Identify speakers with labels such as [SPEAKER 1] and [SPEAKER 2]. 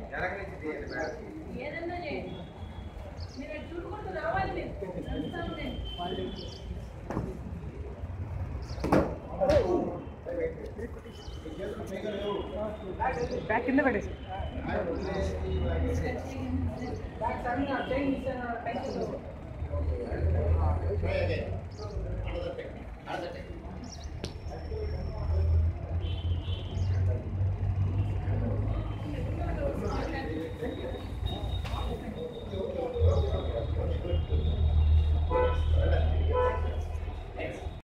[SPEAKER 1] ఏదన్నా చేయండి మీరు చూడుకుంటూ రావాలి మీరు
[SPEAKER 2] బ్యాక్ కింద పెట్టేసి